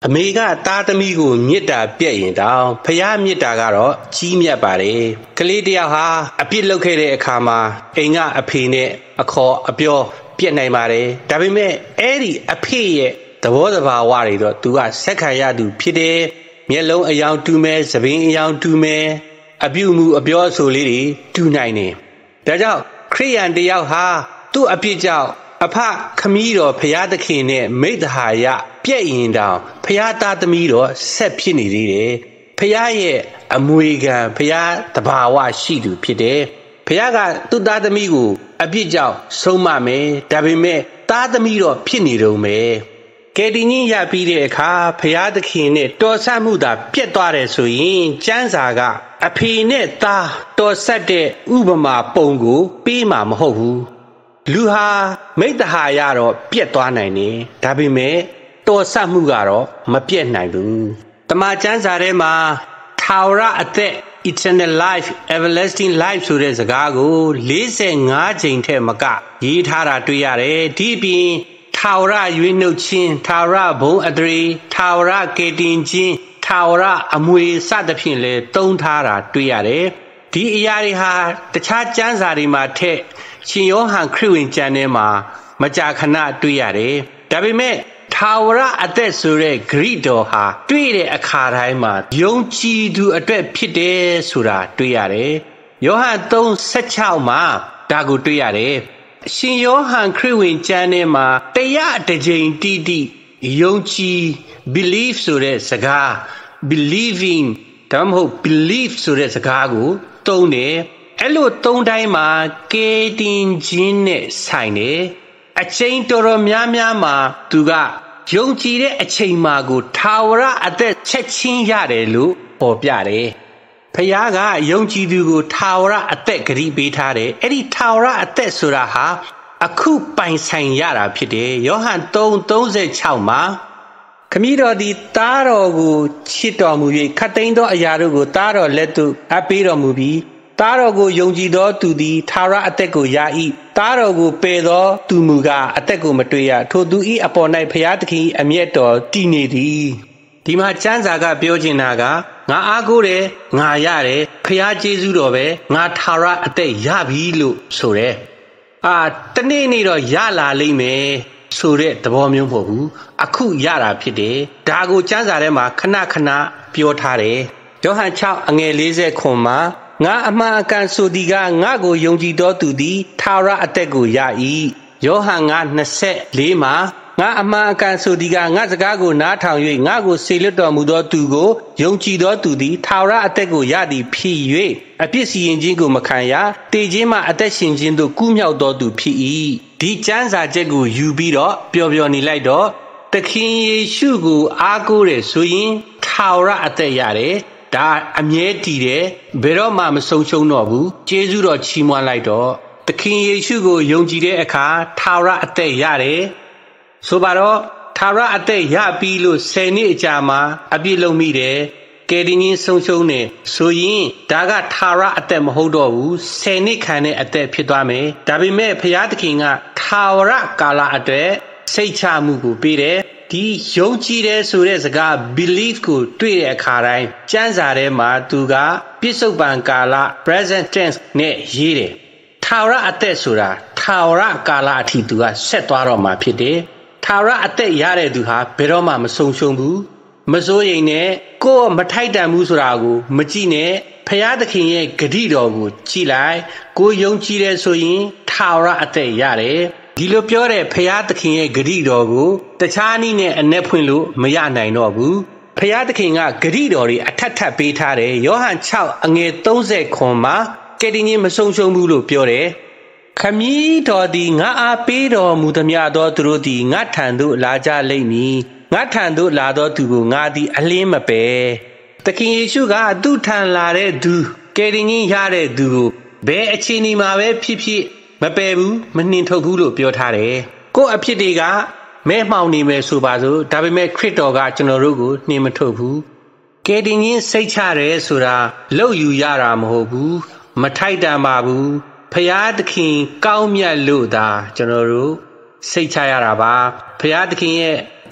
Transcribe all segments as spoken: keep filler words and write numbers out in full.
အမေကသားသမီးကိုမြစ်တာပြက်ရင်တောင်ဖះမြစ်တာကတော့ကြီးမြတ်ပါတယ်ကလေးတယောက်ဟာအပြစ်လုပ်ခဲ့တဲ့အခါမှာအိမ်ကအဖေနဲ့အခေါ်အပြောပြက်နိုင်ပါတယ်ဒါပေမဲ့အဲ့ဒီအဖေရဲ့သဘောတဘာဝတွေတော့သူကဆက်ခံရသူဖြစ်တယ်မျက်လုံးအယောင်တူမဲသပင်အယောင်တူမဲအပြုမှုအပြောအဆိုလေးတွေတူနိုင်တယ်ဒါကြောင့်ခရိယန်တယောက်ဟာသူ့အပြစ်ကြောင့်အဖခမည်းတော်ဖះသခင်နဲ့မိတ္တဟာယပြည့်ရင်တောင်ဖះသားသမီးတော်ဆက်ဖြစ်နေသေးတယ်ဖះရဲ့အမွေခံဖះတဘာဝရှိသူဖြစ်တယ်ဖះကသူ့သားသမီးကိုအပြစ်ကြောင့်ဆုံးမမယ်ဒါပေမဲ့သားသမီးတော်ဖြစ်နေတော့မယ်ကယ်တင်ကြီးရပြီးတဲ့အခါဖះသခင်နဲ့တော်ဆမှုသာပြတ်သွားတယ်ဆိုရင်ကျမ်းစာကအဖေနဲ့သားတော်ဆက်တဲ့ဥပမာပုံကိုပေးမှာမဟုတ်ဘူးလူဟာမိတ္တဟာယတော့ပြတ်သွားနိုင်တယ်ဒါပေမဲ့တော်ဆမှုကတော့မပြတ်နိုင်ဘူးတမန်ကျမ်းစာထဲမှာထာဝရအသက် eternal life everlasting life ဆိုတဲ့စကားကိုလေးဆယ်ငါးချိန်ထက်မကရေးထားတာတွေ့ရတယ်ဒီပြင်ထာဝရရွေးနှုတ်ခြင်းထာဝရဘုံအတရေထာဝရကေတင်ခြင်းထာဝရအမွေစသဖြင့်လဲသုံးထားတာတွေ့ရတယ်ဒီအရာတွေဟာတခြားကျမ်းစာတွေမှာထက်ရှင်ယောဟန်ခရစ်ဝင်ကျမ်းထဲမှာမကြာခဏတွေ့ရတယ်ဒါပေမဲ့ထာဝရအသက်ဆိုတဲ့ဂရိတော်ဟာတွေ့တဲ့အခါတိုင်းမှာယုံကြည်သူအတွက်ဖြစ်တယ်ဆိုတာတွေ့ရတယ်ယောဟန် သုံး ၁၆ မှာဒါကိုတွေ့ရတယ်ရှင်ယောဟန်ခရစ်ဝင်ကျမ်းထဲမှာတရားတစ်ကြိမ်တိတိယုံကြည် believe ဆိုတဲ့စကား believing ဒါမှမဟုတ် belief ဆိုတဲ့စကားကိုသုံးတယ်အဲ့လိုသုံးတိုင်းမှာကေတင်ခြင်းနဲ့ဆိုင်တယ်အချိန်တော်တော်များများမှာသူကယုံကြည်တဲ့အချိန်မှာကိုထာဝရအသက်ချက်ချင်းရတယ်လို့ပေါ်ပြတယ်ဖခင်ကယုံကြည်သူကိုထာဝရအသက်ဂရုပေးထားတယ်အဲ့ဒီထာဝရအသက်ဆိုတာဟာအခုပိုင်ဆိုင်ရတာဖြစ်တယ်ယောဟန် သုံး သုံး十၆ မှာခမည်းတော်သည်သားတော်ကိုချစ်တော်မူ၍ခတ်သိမ်းသောအရာတို့ကိုသားတော်လက်သို့အပ်ပေးတော်မူပြီးသားတော်ကိုယုံကြည်သောသူသည်ထာဝရအသက်ကိုရ၏သားတော်ကိုပယ်သောသူမူကားအသက်ကိုမတွေ့ရထိုသူ၏အပေါ်၌ဘုရားသခင်အမျက်တော်တည်နေသည်ဒီမှာကျမ်းစာကပြောချင်တာကငါအားကိုးတယ်ငါရတယ်ဘုရားကျေးဇူးတော်ပဲငါထာဝရအသက်ရပြီလို့ဆိုတယ်အာတနေ့နေ့တော့ရလာလိမ့်မယ်ဆိုတဲ့သဘောမျိုးမဟုတ်ဘူးအခုရတာဖြစ်တယ်ဒါကိုကျမ်းစာထဲမှာခဏခဏပြောထားတယ်ယောဟန် ၆ အငယ် ၄၀ မှာငါအမှန်အကန်ဆိုသည်ကငါကိုယုံကြည်သောသူသည်ထာဝရအသက်ကိုရ၏ယောဟန် ၅ ၂၄ မှာငါအမှန်အကန်ဆိုသည်ကငါစကားကိုနားထောင်၍ငါကိုစေလွှတ်တော်မူသောသူကိုယုံကြည်သောသူသည်ထာဝရအသက်ကိုရသည်ဖြစ်၍အပြစ်စီရင်ခြင်းကိုမခံရတေခြင်းမှအသက်ရှင်ခြင်းသို့ကူးမြောက်သောသူဖြစ်၏ဒီကျမ်းစာချက်ကိုယူပြီးတော့ပျော်ပျော်နေလိုက်တော့သခင်ယေရှုကိုအားကိုးတယ်ဆိုရင်ထာဝရအသက်ရတယ်ဒါအမြဲတည်တယ်ဘယ်တော့မှမဆုံးရှုံးတော့ဘူးကျေးဇူးတော်ချီးမွမ်းလိုက်တော့သခင်ယေရှုကိုယုံကြည်တဲ့အခါထာဝရအသက်ရတယ်ဆိုပါတော့ထာဝရအသက်ရပြီးလို့ဆယ်နှစ်အကြာမှာအပြည့်လုံးမိတယ်ကယ်တင်ရှင်ဆုံးရှုံးတယ်ဆိုရင်ဒါကထာဝရအသက်မဟုတ်တော့ဘူးဆယ်နှစ်ခံတဲ့အသက်ဖြစ်သွားမယ်ဒါပေမဲ့ဘုရားသခင်ကထာဝရကာလအတွက်စိတ်ချမှုကိုပေးတယ်ဒီယုံကြည်တယ်ဆိုတဲ့စကား belief ကိုတွေ့တဲ့အခါတိုင်းကျမ်းစာထဲမှာသူကပြစ္ဆုတ်ပံကာလ present tense နဲ့ရေးတယ်ထာဝရအသက်ဆိုတာထာဝရကာလအထိသူကဆက်သွားတော့မှာဖြစ်တယ်ထာဝရအသက်ရတဲ့သူဟာဘယ်တော့မှမဆုံးရှုံးဘူးမစိုးရိမ်နဲ့ကိုယ်မထိုက်တန်ဘူးဆိုတာကိုမကြည့်နဲ့ဖရာသခင်ရဲ့ဂရုတော်ကိုကြည့်လိုက်ကိုယုံကြည်တယ်ဆိုရင်ထာဝရအသက်ရတယ်ဒီလိုပြောတဲ့ဖရာသခင်ရဲ့ဂရုတော်ကိုတခြားနည်းနဲ့အ내ဖွင့်လို့မရနိုင်တော့ဘူးဖရာသခင်ကဂရုတော်တွေအထက်ထပ်ပေးထားတယ်ယောဟန် ၆ အငယ် ၃၀ မှာကယ်တင်ရှင်မဆုံးရှုံးဘူးလို့ပြောတယ်ခမည်းတော်သည်ငါအားပေးတော်မူသမျှသောသူတို့သည်ငါထံသို့လာကြလိမ့်မည်ငါထံသို့လာသောသူကိုငါသည်အလင်းမပယ်သခင်ယေရှုကသူ့ထံလာတဲ့သူကယ်တင်ရှင်ရတဲ့သူကိုဘယ်အခြေအနေမှာပဲဖြစ်ဖြစ်မပယ်ဘူးမနှင်ထုတ်ဘူးလို့ပြောထားတယ်ကိုယ့်အဖြစ်တွေကမဲမှောင်နေမယ်ဆိုပါစို့ဒါပေမဲ့ခရစ်တော်ကကျွန်တော်တို့ကိုနှင်မထုတ်ဘူးကယ်တင်ရှင်စိတ်ချတယ်ဆိုတာလောက်ယူရတာမဟုတ်ဘူးမထိုက်တန်ပါဘူးဖရာသခင်ကောင်းမြတ်လို့သာကျွန်တော်တို့စိတ်ချရတာပါဖရာသခင်ရဲ့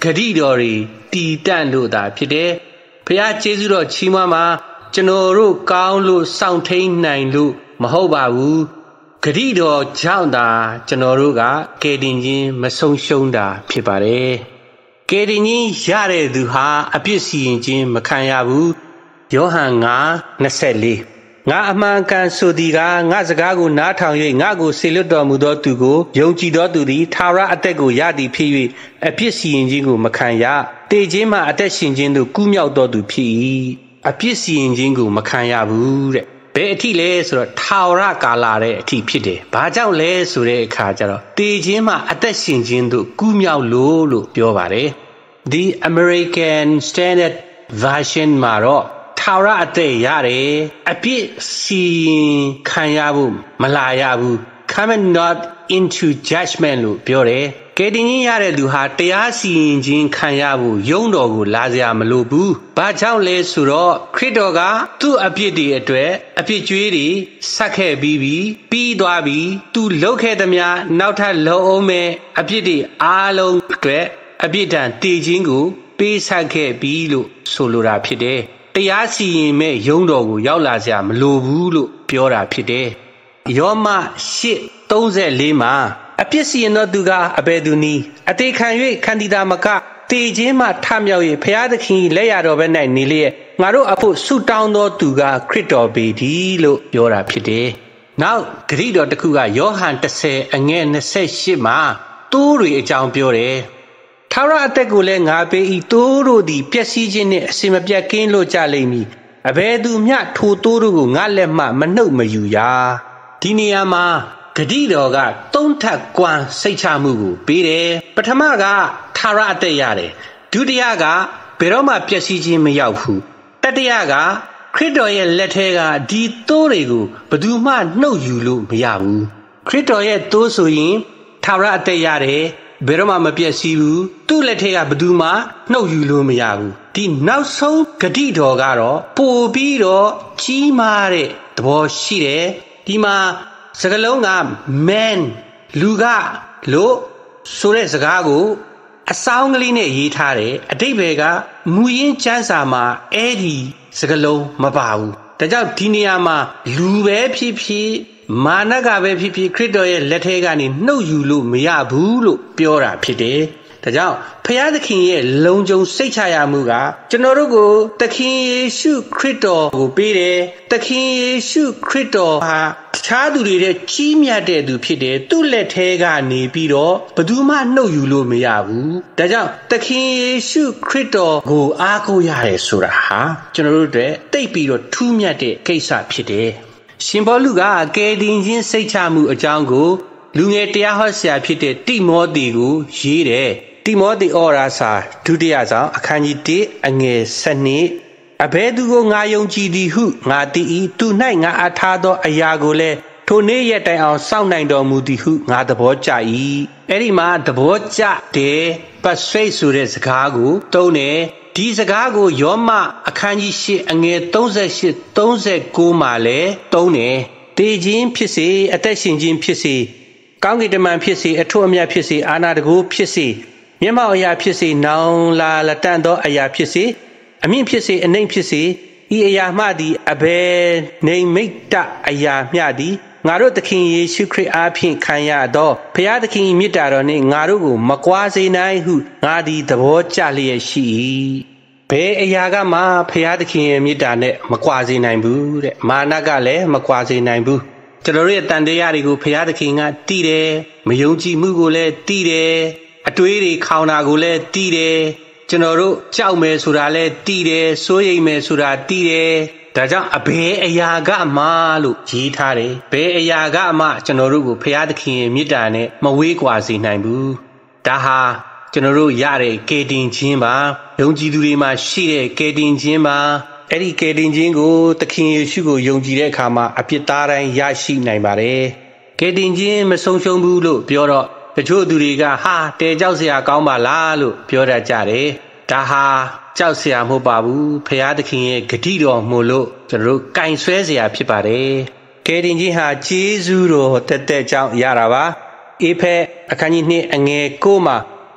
ဂတိတော်တွေတည်တံ့လို့သာဖြစ်တယ်ဖျားကျေးဇူးတော်ချီးမွမ်းမှာကျွန်တော်တို့ကောင်းလို့စောင့်ထိန်နိုင်လို့မဟုတ်ပါဘူးဂတိတော်ကြောင့်သာကျွန်တော်တို့ကကယ်တင်ခြင်းမဆုံးရှုံးတာဖြစ်ပါတယ်ကယ်တင်ခြင်းရတဲ့သူဟာအပြစ်စီရင်ခြင်းမခံရဘူးယောဟန် ၅ ၂၄ငါအမှန်ကန်ဆိုသည်ကငါစကားကိုနားထောင်၍ငါကိုဆေလွတ်တော်မူသောသူကိုယုံကြည်သောသူသည်ထာဝရအသက်ကိုရသည်ဖြစ်၍အပြစ်စီရင်ခြင်းကိုမခံရတေခြင်းမှအသက်ရှင်ခြင်းသို့ကူးမြောက်တော်သူဖြစ်၏အပြစ်စီရင်ခြင်းကိုမခံရဘူးတဲ့ဘယ်အထိလဲဆိုတော့ထာဝရကာလတဲ့အထိဖြစ်တယ်ဘာကြောင့်လဲဆိုတဲ့အခါကျတော့တေခြင်းမှအသက်ရှင်ခြင်းသို့ကူးမြောက်လို့လို့ပြောပါတယ် The American Standard Version မှာတော့ထာဝရအသက်ရတယ်အပြစ်စီခံရဖို့မလာရဘူး come not into judgment လို့ပြောတယ်ကယ်တင်ခြင်းရတဲ့လူဟာတရားစီရင်ခြင်းခံရဖို့ယုံတော်ကိုလာစရာမလိုဘူးဘာကြောင့်လဲဆိုတော့ခရစ်တော်ကသူ့အပြစ်တွေအတွက်အပြစ်ကြွေးတွေဆက်ခဲ့ပြီးပြီးပြီးသွားပြီးသူလှုပ်ခဲ့သမျှနောက်ထပ်လှုပ်အောင်မဲ့အပြစ်တွေအားလုံးအတွက်အပြစ်ဒဏ်တည်ခြင်းကိုပေးဆက်ခဲ့ပြီးလို့ဆိုလိုတာဖြစ်တယ်တရားစီရင်မဲ့ယုံတော်ကိုရောက်လာစရာမလိုဘူးလို့ပြောတာဖြစ်တယ်ယောမ ရှစ် သုံး၄မှာအပြစ်စီရင်သောသူကအဘယ်သူနည်းအသေးခံ၍ခန္တီတာမကတေခြင်းမှထမြောက်၍ဖျားသခင်လက်ရတော်ဘက်၌နေလျက်ငါတို့အဖို့ဆုတောင်းသောသူကခရစ်တော်ပေသည်လို့ပြောတာဖြစ်တယ်နောက်ဂရိတော်တစ်ခုကယောဟန် ၁၀ အငယ် ၂၈မှာတိုးတွေအကြောင်းပြောတယ်ထာဝရအသက်ကိုလည်းငါပေး၏တိုးတို့သည်ပျက်စီးခြင်းနှင့်အစင်မပြတ်ကင်းလို့ကြလိမ့်မည်အဘယ်သူမျှထိုတိုးတို့ကိုငါလက်မှမနှုတ်မယူရဒီနေရာမှာဂတိတော်ကသုံးထပ်ကွမ်းစိတ်ချမှုကိုပေးတယ်ပထမကထာဝရအသက်ရတယ်ဒုတိယကဘယ်တော့မှပျက်စီးခြင်းမရောက်ဘူးတတိယကခရစ်တော်ရဲ့လက်ထဲကဒီတိုးတွေကိုဘယ်သူမှနှုတ်ယူလို့မရဘူးခရစ်တော်ရဲ့တိုးဆိုရင်ထာဝရအသက်ရတယ်ဘယ်တော့မှမပျက်စီးဘူးသူ့လက်ထဲကဘယ်သူမှနှုတ်ယူလို့မရဘူးဒီနောက်ဆုံးဂတိတော်ကတော့ပို့ပြီးတော့ကြီးမားတဲ့သဘောရှိတယ်ဒီမှာစကားလုံးက man လူကလို့ဆိုတဲ့စကားကိုအစောင်းကလေးနဲ့ရေးထားတယ်အတိတ်ဘယ်ကမူရင်းကျမ်းစာမှာအဲ့ဒီစကားလုံးမပါဘူးဒါကြောင့်ဒီနေရာမှာလူပဲဖြစ်ဖြစ်မာနကပဲဖြစ်ဖြစ်ခရစ်တော်ရဲ့လက်ထဲကနေနှုတ်ယူလို့မရဘူးလို့ပြောတာဖြစ်တယ်ဒါကြောင့်ဖျားသခင်ရဲ့လုံခြုံစိတ်ချရမှုကကျွန်တော်တို့ကိုသခင်ယေရှုခရစ်တော်ကိုပေးတယ်သခင်ယေရှုခရစ်တော်ဟာတခြားသူတွေတဲ့ကြီးမြတ်တဲ့သူဖြစ်တယ်သူ့လက်ထဲကနေပြီးတော့ဘယ်သူမှနှုတ်ယူလို့မရဘူးဒါကြောင့်သခင်ယေရှုခရစ်တော်ကိုအားကိုးရတယ်ဆိုတာဟာကျွန်တော်တို့အတွက်တိတ်ပြီးတော့ထူးမြတ်တဲ့ကိစ္စဖြစ်တယ်ရှင်ပေါလုကကယ်တင်ခြင်းစိတ်ချမှုအကြောင်းကိုလူငယ်တရားဟောဆရာဖြစ်တဲ့တိမောသေကိုရေးတယ်တိမောသေဩရာစာဒုတိယဆောင်အခန်းကြီး ၁ အငယ် ၁၂အဘယ်သူကိုငါယုံကြည်သည်ဟုငါသိ၏သူ၌ငါအားထားသောအရာကိုလည်းထိုနေ့ရက်တိုင်အောင်စောင့်နိုင်တော်မူသည်ဟုငါသဘောကျ၏အဲ့ဒီမှာသဘောကျတယ်ပတ်စိတ်ဆိုတဲ့စကားကိုသုံးတယ်ဒီစကားကိုယောမအခန်းကြီး ၈ အငယ် ၃၈ ၃၉မှာလည်းသုံးတယ်တေခြင်းဖြစ်စေအသက်ရှင်ခြင်းဖြစ်စေကောင်းကင်တမန်ဖြစ်စေအထွတ်အမြတ်ဖြစ်စေအာနာတကူဖြစ်စေမျက်မှောက်အရာဖြစ်စေနောင်လာလက်တန့်သောအရာဖြစ်စေအမြင့်ဖြစ်စေအနှိမ့်ဖြစ်စေဤအရာမှသည်အဘယ်နေမိတ်တအရာမျှသည်ငါတို့သခင်ယေရှုခရစ်အားဖြင့်ခံရသောဖျားသခင်မြတ်တာတော်နှင့်ငါတို့ကိုမကွာစေနိုင်ဟုငါသည်သဘောကျလျက်ရှိ၏ဘယ်အရာကမှဖျားသခင်ရဲ့မြတ်တာနဲ့မကွာစေနိုင်ဘူးတဲ့မာနကလည်းမကွာစေနိုင်ဘူးကျွန်တော်တို့ရဲ့တန်တရားတွေကိုဖျားသခင်ကတီးတယ်မယုံကြည်မှုကိုလည်းတီးတယ်အတွေးတွေခေါင်းတာကိုလည်းတီးတယ်ကျွန်တော်တို့ကြောက်မယ်ဆိုတာလည်းတီးတယ်စိုးရိမ်မယ်ဆိုတာတီးတယ်ဒါကြောင့်အဘယ်အရာကမှလို့ရေးထားတယ်ဘယ်အရာကမှကျွန်တော်တို့ကိုဖျားသခင်ရဲ့မေတ္တာနဲ့မဝေးကွာစေနိုင်ဘူးဒါဟာကျွန်တော်တို့ရတဲ့ကယ်တင်ခြင်းပါယုံကြည်သူတွေမှာရှိတဲ့ကယ်တင်ခြင်းပါအဲ့ဒီကယ်တင်ခြင်းကိုသခင်ယေရှုကိုယုံကြည်တဲ့အခါမှာအပြစ်သားတိုင်းရရှိနိုင်ပါတယ်ကယ်တင်ခြင်းမဆုံးရှုံးဘူးလို့ပြောတော့တချို့သူတွေကဟာတဲကြောက်စရာကောင်းပါလားလို့ပြောတတ်ကြတယ်ဒါဟာကြောက်စရာမဟုတ်ပါဘူးဖျားသခင်ရဲ့ဂတိတော်မို့လို့ကျွန်တော်တို့ကင်ဆွဲစရာဖြစ်ပါတယ်ကယ်တင်ခြင်းဟာကျေးဇူးတော်တက်တက်ကြောင့်ရတာပါအေဖက်အခန်းကြီး ၂ အငယ် ၉မှာ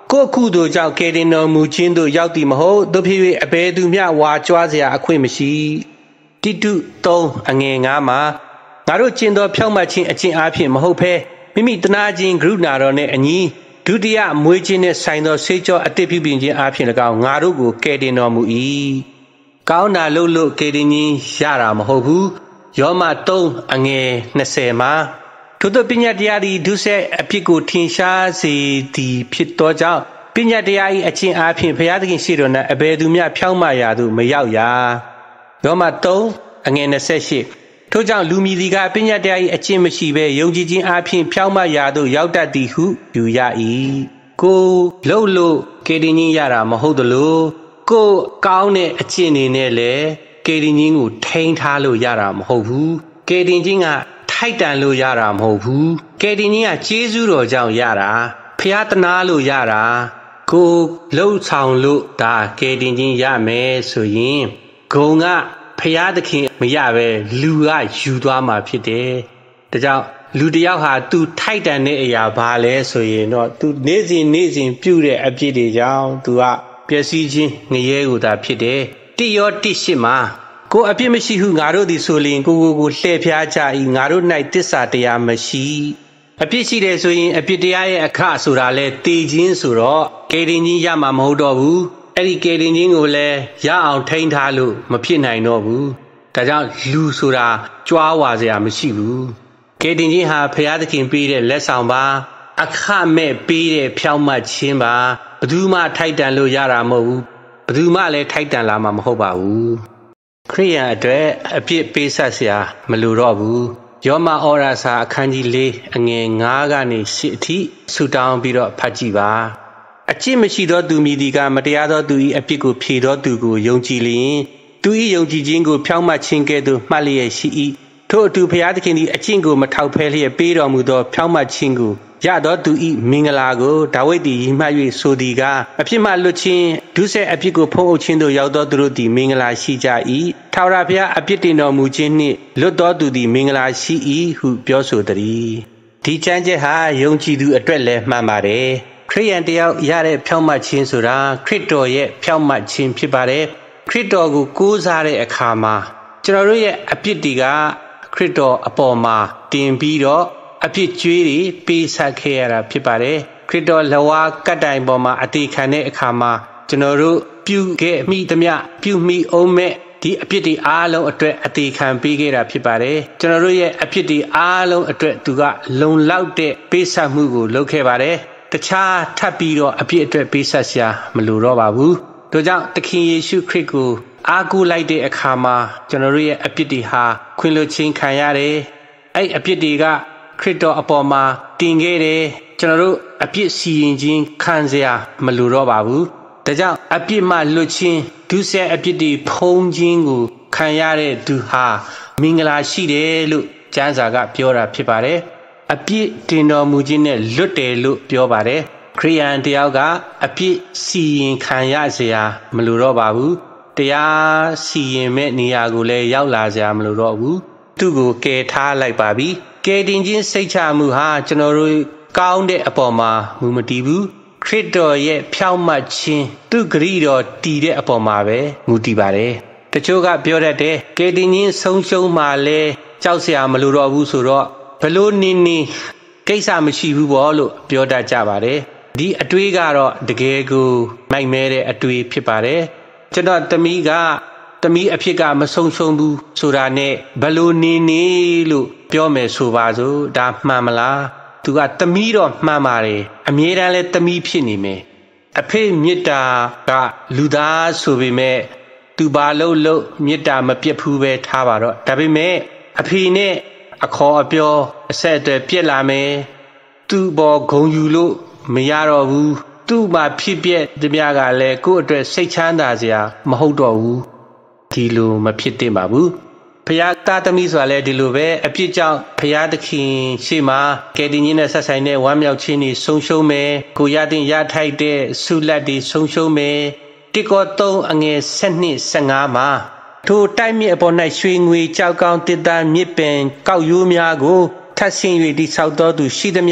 ကိုခုတို့ကြောင့်ကယ်တင်တော်မူခြင်းတို့ရောက်သည်မဟုတ်တို့ဖြစ်၍အဘယ်သူမျှဝါကြွားစရာအခွင့်မရှိတိတုသုံးအငယ်ငါးမှာငါတို့ကျင့်သောဖြောင့်မတ်ခြင်းအကျင့်အားဖြင့်မဟုတ်ဘဲမိမိတနာခြင်းကရုဏာတော်နှင့်အညီဒုတိယမွေးခြင်းနှင့်ဆိုင်သောဆေးကြောအတစ်ပြုပြင်ခြင်းအားဖြင့်၎င်းငါတို့ကိုကယ်တင်တော်မူ၏ကောင်းတာလို့လို့ကယ်တင်ခြင်းရတာမဟုတ်ဘူးယောမသုံးအငယ်နှစ်ဆယ်မှာထို့သောပညာတရားသည်ဒုစရိုက်အဖြစ်ကိုထင်ရှားစေသည်ဖြစ်သောကြောင့်ပညာတရား၏အကျင့်အားဖြင့်ဘုရားသခင်ရှိတော်၌အဘယ်သူမျှဖြောင့်မရာသို့မရောက်ရာယောမသုံးအငယ်နှစ်ဆယ်ရှစ်ထို့ကြောင့်လူမည်သည်ကပညာတရား၏အကျင့်မရှိဘဲယုံကြည်ခြင်းအားဖြင့်ဖြောင့်မရာသို့ရောက်တတ်သည်ဟုယူရ၏ကိုလှုပ်လို့ကယ်တင်ခြင်းရတာမဟုတ်သလိုကိုကောင်းတဲ့အကျင့်နေနဲ့လည်းကယ်တင်ခြင်းကိုထိန်းထားလို့ရတာမဟုတ်ဘူးကယ်တင်ခြင်းကထိုက်တန်လို့ရတာမဟုတ်ဘူးကယ်တင်ခြင်းကကျေးဇူးတော်ကြောင့်ရတာဖျားတနာလို့ရတာကိုလှုပ်ဆောင်လို့ဒါကယ်တင်ခြင်းရမယ်ဆိုရင်ဂုံကဖျားသခင်မရပဲလူကယူသွားမှာဖြစ်တယ်ဒါကြောင့်လူတယောက်ဟာသူထိုက်တန်တဲ့အရာဘာလဲဆိုရင်တော့သူနေ့စဉ်နေ့စဉ်ပြုတဲ့အပြစ်တွေကြောင့်သူကပျက်စီးခြင်းငရဲကိုသာဖြစ်တယ်တိရောတိရှိမှာကိုအပြစ်မရှိဟုငါတို့သည်ဆိုလျင်ကိုကိုကိုလှည့်ဖျားကြ၏ငါတို့၌တစ္ဆာတရားမရှိအပြစ်ရှိတယ်ဆိုရင်အပြစ်တရားရဲ့အခဆိုတာလဲတည်ခြင်းဆိုတော့ကယ်တင်ခြင်းရမှာမဟုတ်တော့ဘူးအဲ့ဒီကယ်တင်ခြင်းကိုလည်းရအောင်ထိန်းထားလို့မဖြစ်နိုင်တော့ဘူးဒါကြောင့်လူဆိုတာကြွားဝါစရာမရှိဘူးကယ်တင်ခြင်းဟာဘုရားသခင်ပေးတဲ့လက်ဆောင်ပါအခမဲ့ပေးတဲ့ဖြောင့်မတ်ခြင်းပါဘယ်သူမှထိုက်တန်လို့ရတာမဟုတ်ဘူးဘယ်သူမှလည်းထိုက်တန်လာမှာမဟုတ်ပါဘူးခရိယန်အတွက်အပြစ်ပေးဆက်စရာမလိုတော့ဘူးယောမဩရာစာအခန်းကြီးလေးအငယ်ငါးကနေရှစ်အထိဆူတောင်းပြီးတော့ဖတ်ကြည့်ပါအကျင့်မရှိသောသူမည်သည်ကမတရားသောသူ၏အပြစ်ကိုဖြေသောသူကိုယုံကြည်လျင်သူ၏ယုံကြည်ခြင်းကိုဖြောင့်မတ်ခြင်းကဲ့သို့မှတ်လျက်ရှိ၏ထို့အတူဘုရားသခင်သည်အကျင့်ကိုမထောက်ဖဲလျက်ပေးတော်မူသောဖြောင့်မတ်ခြင်းကိုရသောသူ၏မင်္ဂလာကိုဒါဝိဒ်သည်ရည်မှတ်၍ဆိုသည်ကအဖြစ်မှလွတ်ခြင်းဒုစရိုက်အဖြစ်ကိုဖုံးအုပ်ခြင်းသို့ရောက်သောသူတို့သည်မင်္ဂလာရှိကြ၏ထာဝရဘုရားအပြစ်တင်တော်မူခြင်းနှင့်လွတ်သောသူသည်မင်္ဂလာရှိ၏ဟုပြောဆိုသည်ဒီချမ်းချက်ဟာယုံကြည်သူအတွက်လည်းမှန်ပါတယ်ခရိယန်တယောက်ရတဲ့ဖြောင့်မတ်ခြင်းဆိုတာခရစ်တော်ရဲ့ဖြောင့်မတ်ခြင်းဖြစ်ပါတယ်ခရစ်တော်ကိုကိုးစားတဲ့အခါမှာကျွန်တော်တို့ရဲ့အပြစ်တွေကခရစ်တော်အပေါ်မှာတင်ပြီးတော့အပြစ်ကြွေးတွေပေးဆက်ခဲ့ရတာဖြစ်ပါတယ်ခရစ်တော်လက်ဝါးကတ်တိုင်ပေါ်မှာအသေးခံတဲ့အခါမှာကျွန်တော်တို့ပြုခဲ့မိသမျှပြုမိအောင်မဲ့ဒီအပြစ်တွေအားလုံးအတွက်အသေးခံပေးခဲ့တာဖြစ်ပါတယ်ကျွန်တော်တို့ရဲ့အပြစ်တွေအားလုံးအတွက်သူကလုံလောက်တဲ့ပေးဆက်မှုကိုလုပ်ခဲ့ပါတယ်တခြားထပ်ပြီးတော့အပြစ်အတွက်ပေးဆက်စရာမလိုတော့ပါဘူးဒါကြောင့်သခင်ယေရှုခရစ်ကိုအားကိုးလိုက်တဲ့အခါမှာကျွန်တော်တို့ရဲ့အပြစ်တွေဟာခွင့်လွှတ်ခြင်းခံရတယ်အဲ့အပြစ်တွေကခရစ်တော်အပေါ်မှာတင်ခဲ့တယ်ကျွန်တော်တို့အပြစ်စီရင်ခြင်းခံစရာမလိုတော့ပါဘူးဒါကြောင့်အပြစ်မှလွတ်ခြင်းဒုစရိုက်အပြစ်တွေဖုံးခြင်းကိုခံရတဲ့သူဟာမင်္ဂလာရှိတယ်လို့ကျမ်းစာကပြောတာဖြစ်ပါတယ်အပြစ်တင်တော်မူခြင်းနဲ့လွတ်တယ်လို့ပြောပါတယ်ခရိယန်တယောက်ကအပြစ်စီရင်ခံရစရာမလိုတော့ပါဘူးတရားစီရင်မဲ့နေရာကိုလည်းရောက်လာစရာမလိုတော့ဘူးသူ့ကိုကယ်ထားလိုက်ပါပြီကယ်တင်ခြင်းစိတ်ချမှုဟာကျွန်တော်တို့ကောင်းတဲ့အပေါ်မှာမူမတည်ဘူးခရစ်တော်ရဲ့ဖြောင့်မတ်ခြင်းသူဂရုတော်တည်တဲ့အပေါ်မှာပဲမူတည်ပါတယ်တချို့ကပြောတတ်တယ်ကယ်တင်ခြင်းဆုံးရှုံးမှလည်းကြောက်စရာမလိုတော့ဘူးဆိုတော့ဘလို့နင်းနေကိစ္စမရှိဘူးပေါ့လို့ပြောတတ်ကြပါတယ်ဒီအတွေးကတော့တကယ်ကိုမိုက်မဲတဲ့အတွေးဖြစ်ပါတယ်ကျွန်တော်တမီးကတမီးအဖြစ်ကမဆုံးရှုံးဘူးဆိုတာနဲ့ဘလို့နေနေလို့ပြောမယ်ဆိုပါစို့ဒါမှန်မလားသူကတမီးတော့မှန်ပါတယ်အမြဲတမ်းလဲတမီးဖြစ်နေမယ်အဖေမေတ္တာကလူသားဆိုပေမဲ့သူဘာလို့လို့မေတ္တာမပြတ်ဘူးပဲထားပါတော့ဒါပေမဲ့အဖေနဲ့အခေါ်အပြောအဆက်အသွယ်ပြက်လာမယ်သူ့ဘောဂုံယူလို့မရတော့ဘူးသူ့မှာဖြစ်ပြက်သည်များကလည်းကိုယ့်အတွက်စိတ်ချမ်းသာစရာမဟုတ်တော့ဘူးဒီလိုမဖြစ်သင့်ပါဘူးဖခင်သားသမီးဆိုတာလည်းဒီလိုပဲအပြစ်ကြောင့်ဖခင်သခင်ရှေ့မှာကယ်တင်ခြင်းနဲ့ဆက်ဆိုင်တဲ့ဝမ်းမြောက်ခြင်းတွေဆုံးရှုံးမယ်ကိုရတဲ့ရထိုက်တဲ့ဆုလက်တွေဆုံးရှုံးမယ်တိကောသုံးအငယ်၁၂ ၁၅မှာထိုတိုက်မြစ်အပေါ်၌ရွှေငွေကြောက်ကောင်းတစ်သားမြစ်ပင်ကောက်ရိုးများကိုထပ်ဆင်း၍တိဆောက်တော်သူရှိသမျှ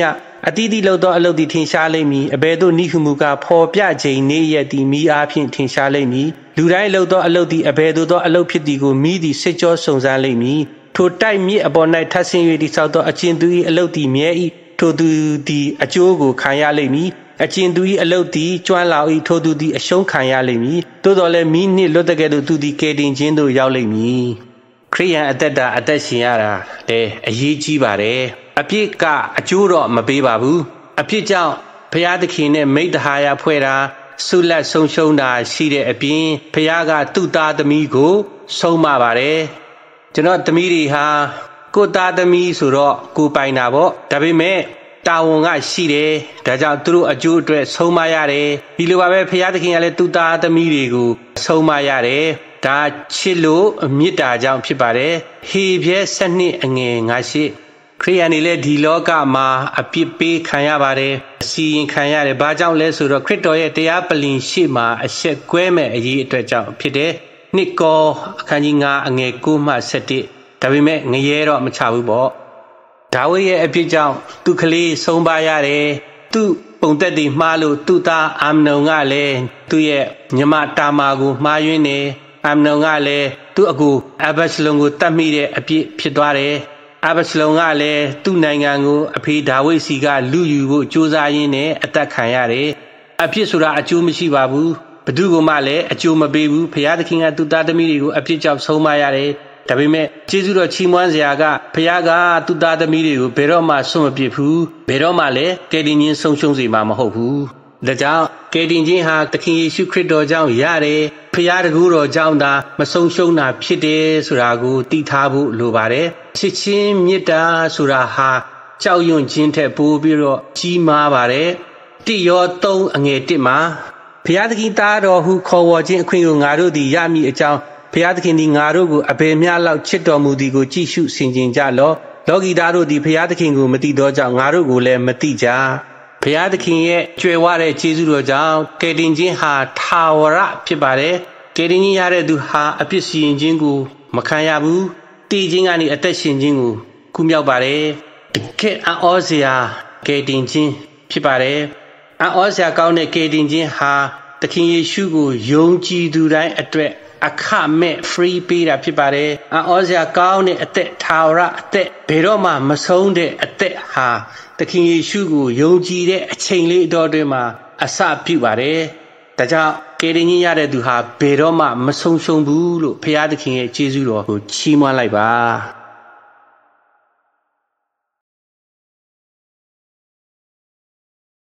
အတိအတိလောက်သောအလုပ်သည်ထင်ရှားလိမ့်မည်အဘယ်သို့နိဟုမူကဖော်ပြခြင်းနေရသည်မိအားဖြင့်ထင်ရှားလိမ့်မည်လူတိုင်းလောက်သောအလုပ်သည်အဘယ်သို့သောအလုပ်ဖြစ်သည်ကိုမိသည်စစ်ကြောစုံစမ်းလိမ့်မည်ထိုတိုက်မြစ်အပေါ်၌ထပ်ဆင်း၍တိဆောက်သောအကျဉ်သူ၏အလုပ်သည်မြဲ၏ထိုသူသည်အကျိုးကိုခံရလိမ့်မည်အကျဉ်သူ၏အလုပ်သည်ကျွမ်းလောင်၏ထိုသူသည်အရှုံးခံရလိမ့်မည်သို့တော်လည်းမိနှင့်လွတ်တဲ့ကဲ့သို့သူသည်ကယ်တင်ခြင်းသို့ရောက်လိမ့်မည်ခရိယန်အသက်တာအသက်ရှင်ရတာလည်းအရေးကြီးပါတယ်အပြစ်ကအကျိုးတော့မပေးပါဘူးအဖြစ်ကြောင့်ဘုရားသခင်နဲ့မိတ္တဟာယဖွဲ့တာဆုလက်ဆုံးရှုံးတာရှိတဲ့အပြင်ဘုရားကသူ့သားသမီးကိုဆုံးမပါတယ်ကျွန်တော်သမီးတွေဟာကိုသားသမီးဆိုတော့ကိုပိုင်တာပေါ့ဒါပေမဲ့တာဝန်ကရှိတယ်ဒါကြောင့်သူတို့အကျိုးအတွက်ဆုံးမရတယ်ဒီလိုပါပဲဘုရားသခင်ကလည်းသူ့သားသမီးတွေကိုဆုံးမရတယ်ဒါချစ်လို့မေတ္တာကြောင့်ဖြစ်ပါတယ်ဟေပြဲစနစ်အငယ်ငါရှိခရိယန်တွေလည်းဒီလောကမှာအပြစ်ပေးခံရပါတယ်အစီရင်ခံရတယ်ဘာကြောင့်လဲဆိုတော့ခရစ်တော်ရဲ့တရားပလင်ရှိမှာအဆက်ကွဲမဲ့အရေးအတွက်ကြောင့်ဖြစ်တယ်နှစ်ကောအခန်းကြီးငါအငယ်ကိုမှဆက်တစ်ဒါပေမဲ့ငရဲတော့မချဘူးပေါ့ဒါဝိဒ်ရဲ့အပြစ်ကြောင့်သူကလေးဆုံးပါရတယ်သူ့ပုံသက်တည်မှားလို့သူ့သားအာမနုန်ကလည်းသူ့ရဲ့ညီမတာမာကိုမှားယွင်းနေအာမနုန်ကလည်းသူ့အကူအဘရှလုံကိုတတ်မိတဲ့အပြစ်ဖြစ်သွားတယ်အဘရှလုံကလည်းသူ့နိုင်ငံကိုအဖေဒါဝိဒ်စီကလူယူဖို့ကြိုးစားရင်းနဲ့အသက်ခံရတယ်အပြစ်ဆိုတာအကျိုးမရှိပါဘူးဘသူကမှလည်းအကျိုးမပေးဘူးဘုရားသခင်ကသူ့သားသမီးတွေကိုအပြစ်ကြောင့်ဆုံးမရတယ်ဒါပေမဲ့ကျေးဇူးတော်ချီးမွမ်းစရာကဘုရားကသူ့သားသမီးတွေကိုဘယ်တော့မှဆွံ့မပစ်ဘူးဘယ်တော့မှလည်းကယ်တင်ခြင်းဆုံးရှုံးစေမှာမဟုတ်ဘူးဒါကြောင့်ကယ်တင်ခြင်းဟာသခင်ယေရှုခရစ်တော်ကြောင့်ရတယ်ဘုရားတကူတော်ကြောင့်သာမဆုံးရှုံးတာဖြစ်တယ်ဆိုတာကိုသိထားဖို့လိုပါတယ်ချစ်ချင်းမေတ္တာဆိုတာဟာကြောက်ရွံ့ခြင်းထက်ပိုပြီးတော့ကြီးမားပါတယ်တိယောသုံးအငယ်တစ်မှာဘုရားသခင်သားတော်ဟုခေါ်ဝေါ်ခြင်းအခွင့်ကိုငါတို့သည်ရမည်အကြောင်းဘုရားသခင်သည်ငါတို့ကိုအဘယ်မျှလောက်ချစ်တော်မူသည်ကိုကြည့်ရှုဆင်ခြင်ကြလော့လောကီသားတို့သည်ဘုရားသခင်ကိုမသိသောကြောင့်ငါတို့ကိုလည်းမသိကြဘုရားသခင်ရဲ့ကြွယ်ဝတဲ့ကျေးဇူးတော်ကြောင့်ကယ်တင်ခြင်းဟာထာဝရဖြစ်ပါတယ်ကယ်တင်ခြင်းရတဲ့သူဟာအပြစ်စီရင်ခြင်းကိုမခံရဘူးတည်ခြင်းကနေအသက်ရှင်ခြင်းကိုကုမြောက်ပါတယ်တကယ်အံ့ဩစရာကယ်တင်ခြင်းဖြစ်ပါတယ်အံ့ဩစရာကောင်းတဲ့ကယ်တင်ခြင်းဟာသခင်ယေရှုကိုယုံကြည်သူတိုင်းအတွက်အခမဲ့ free ပေးတာဖြစ်ပါတယ်အံ့ဩစရာကောင်းတဲ့အသက်ထာဝရအသက်ဘယ်တော့မှမဆုံးတဲ့အသက်ဟာသခင်ယေရှုကိုယုံကြည်တဲ့အချိန်လေးတော်တွင်မှာအစပြုပါတယ်ဒါကြောင့်ကယ်တင်ခြင်းရတဲ့သူဟာဘယ်တော့မှမဆုံးရှုံးဘူးလို့ဘုရားသခင်ရဲ့ကျေးဇူးတော်ကိုချီးမွမ်းလိုက်ပါ